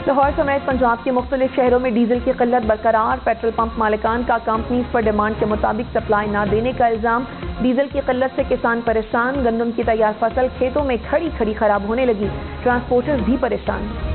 लाहौर समेत पंजाब के मुख्तलिफ शहरों में डीजल की किल्लत बरकरार। पेट्रोल पंप मालिकान का कंपनीज पर डिमांड के मुताबिक सप्लाई न देने का इल्जाम। डीजल की किल्लत से किसान परेशान। गंदम की तैयार फसल खेतों में खड़ी खड़ी खराब होने लगी। ट्रांसपोर्टर्स भी परेशान।